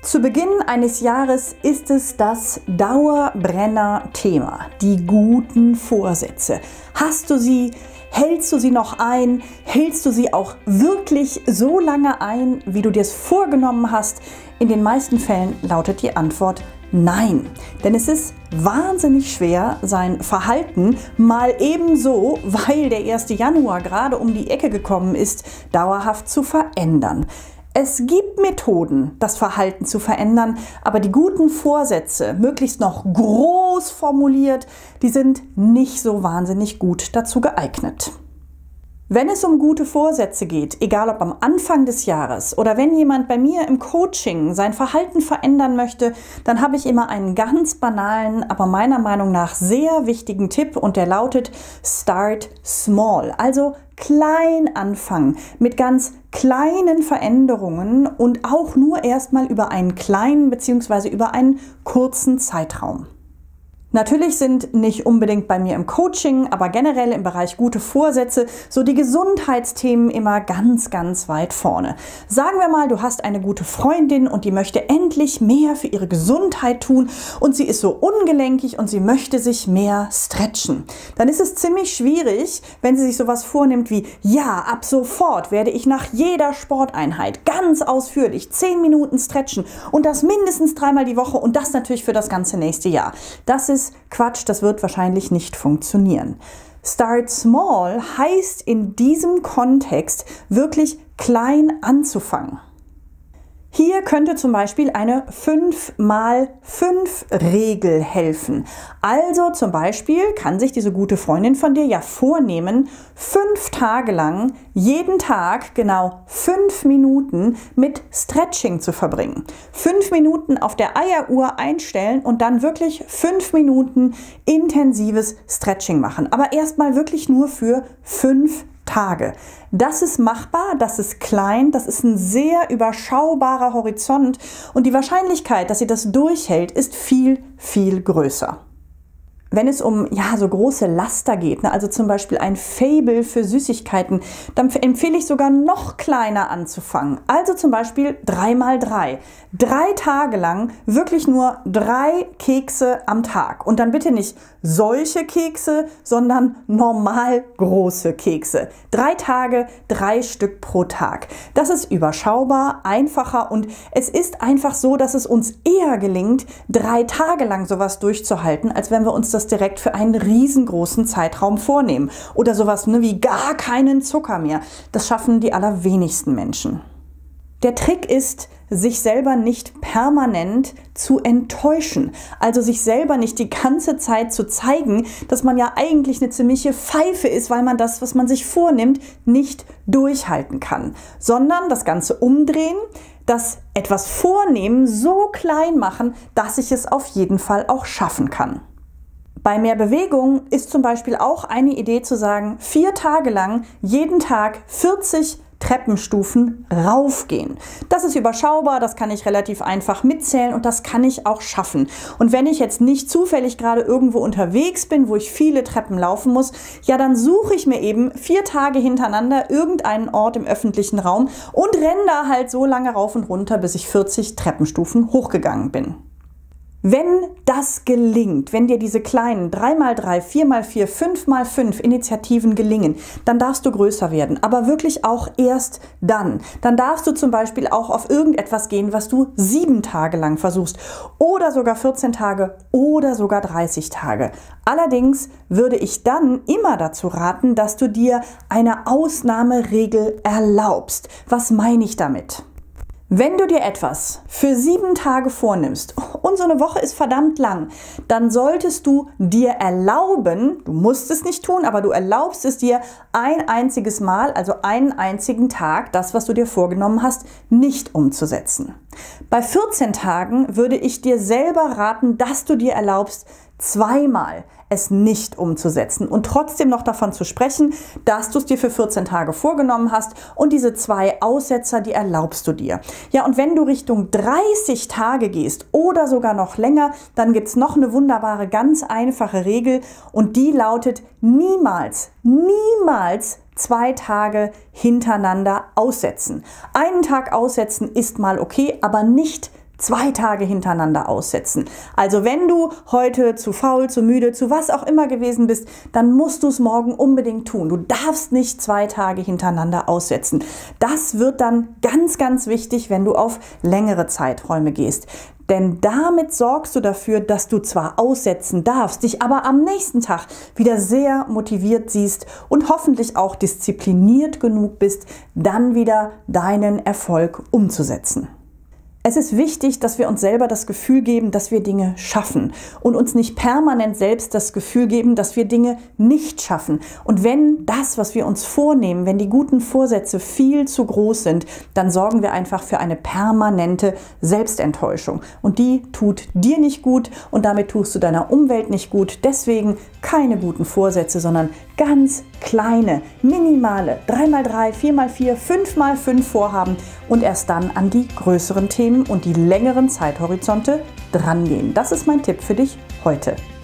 Zu Beginn eines Jahres ist es das Dauerbrenner-Thema, die guten Vorsätze. Hast du sie? Hältst du sie noch ein? Hältst du sie auch wirklich so lange ein, wie du dir es vorgenommen hast? In den meisten Fällen lautet die Antwort nein. Denn es ist wahnsinnig schwer, sein Verhalten mal ebenso, weil der 1. Januar gerade um die Ecke gekommen ist, dauerhaft zu verändern. Es gibt Methoden, das Verhalten zu verändern, aber die guten Vorsätze, möglichst noch groß formuliert, die sind nicht so wahnsinnig gut dazu geeignet. Wenn es um gute Vorsätze geht, egal ob am Anfang des Jahres oder wenn jemand bei mir im Coaching sein Verhalten verändern möchte, dann habe ich immer einen ganz banalen, aber meiner Meinung nach sehr wichtigen Tipp und der lautet Start Small, also klein anfangen, mit ganz kleinen Veränderungen und auch nur erstmal über einen kleinen bzw. über einen kurzen Zeitraum. Natürlich sind nicht unbedingt bei mir im Coaching, aber generell im Bereich gute Vorsätze so die Gesundheitsthemen immer ganz, ganz weit vorne. Sagen wir mal, du hast eine gute Freundin und die möchte endlich mehr für ihre Gesundheit tun und sie ist so ungelenkig und sie möchte sich mehr stretchen. Dann ist es ziemlich schwierig, wenn sie sich sowas vornimmt wie, ja, ab sofort werde ich nach jeder Sporteinheit ganz ausführlich 10 Minuten stretchen und das mindestens 3-mal die Woche und das natürlich für das ganze nächste Jahr. Das ist Quatsch, das wird wahrscheinlich nicht funktionieren. Start Small heißt in diesem Kontext wirklich klein anzufangen. Hier könnte zum Beispiel eine 5x5-Regel helfen. Also zum Beispiel kann sich diese gute Freundin von dir ja vornehmen, 5 Tage lang jeden Tag genau 5 Minuten mit Stretching zu verbringen. 5 Minuten auf der Eieruhr einstellen und dann wirklich 5 Minuten intensives Stretching machen. Aber erstmal wirklich nur für 5 Tage. Das ist machbar, das ist klein, das ist ein sehr überschaubarer Horizont und die Wahrscheinlichkeit, dass sie das durchhält, ist viel, viel größer. Wenn es um so große Laster geht, also zum Beispiel ein Faible für Süßigkeiten, dann empfehle ich sogar noch kleiner anzufangen. Also zum Beispiel 3x3. 3 Tage lang wirklich nur 3 Kekse am Tag. Und dann bitte nicht solche Kekse, sondern normal große Kekse. 3 Tage, 3 Stück pro Tag. Das ist überschaubar, einfacher und es ist einfach so, dass es uns eher gelingt, 3 Tage lang sowas durchzuhalten, als wenn wir uns das direkt für einen riesengroßen Zeitraum vornehmen. Oder sowas wie gar keinen Zucker mehr. Das schaffen die allerwenigsten Menschen. Der Trick ist, sich selber nicht permanent zu enttäuschen. Also sich selber nicht die ganze Zeit zu zeigen, dass man ja eigentlich eine ziemliche Pfeife ist, weil man das, was man sich vornimmt, nicht durchhalten kann. Sondern das Ganze umdrehen, das etwas vornehmen, so klein machen, dass ich es auf jeden Fall auch schaffen kann. Bei mehr Bewegung ist zum Beispiel auch eine Idee zu sagen, 4 Tage lang jeden Tag 40 Treppenstufen raufgehen. Das ist überschaubar, das kann ich relativ einfach mitzählen und das kann ich auch schaffen. Und wenn ich jetzt nicht zufällig gerade irgendwo unterwegs bin, wo ich viele Treppen laufen muss, ja, dann suche ich mir eben 4 Tage hintereinander irgendeinen Ort im öffentlichen Raum und renne da halt so lange rauf und runter, bis ich 40 Treppenstufen hochgegangen bin. Wenn das gelingt, wenn dir diese kleinen 3x3, 4x4, 5x5 Initiativen gelingen, dann darfst du größer werden, aber wirklich auch erst dann. Dann darfst du zum Beispiel auch auf irgendetwas gehen, was du 7 Tage lang versuchst oder sogar 14 Tage oder sogar 30 Tage. Allerdings würde ich dann immer dazu raten, dass du dir eine Ausnahmeregel erlaubst. Was meine ich damit? Wenn du dir etwas für 7 Tage vornimmst und so eine Woche ist verdammt lang, dann solltest du dir erlauben, du musst es nicht tun, aber du erlaubst es dir ein einziges Mal, also einen einzigen Tag, das, was du dir vorgenommen hast, nicht umzusetzen. Bei 14 Tagen würde ich dir selber raten, dass du dir erlaubst, 2-mal es nicht umzusetzen und trotzdem noch davon zu sprechen, dass du es dir für 14 Tage vorgenommen hast und diese 2 Aussetzer, die erlaubst du dir. Ja, und wenn du Richtung 30 Tage gehst oder sogar noch länger, dann gibt es noch eine wunderbare, ganz einfache Regel und die lautet niemals 2 Tage hintereinander aussetzen. Einen Tag aussetzen ist mal okay, aber nicht 2 Tage hintereinander aussetzen. Also wenn du heute zu faul, zu müde, zu was auch immer gewesen bist, dann musst du es morgen unbedingt tun. Du darfst nicht 2 Tage hintereinander aussetzen. Das wird dann ganz, ganz wichtig, wenn du auf längere Zeiträume gehst. Denn damit sorgst du dafür, dass du zwar aussetzen darfst, dich aber am nächsten Tag wieder sehr motiviert siehst und hoffentlich auch diszipliniert genug bist, dann wieder deinen Erfolg umzusetzen. Es ist wichtig, dass wir uns selber das Gefühl geben, dass wir Dinge schaffen und uns nicht permanent selbst das Gefühl geben, dass wir Dinge nicht schaffen. Und wenn das, was wir uns vornehmen, wenn die guten Vorsätze viel zu groß sind, dann sorgen wir einfach für eine permanente Selbstenttäuschung. Und die tut dir nicht gut und damit tust du deiner Umwelt nicht gut. Deswegen keine guten Vorsätze, sondern ganz kleine, minimale 3x3, 4x4, 5x5 Vorhaben und erst dann an die größeren Themen und die längeren Zeithorizonte drangehen. Das ist mein Tipp für dich heute.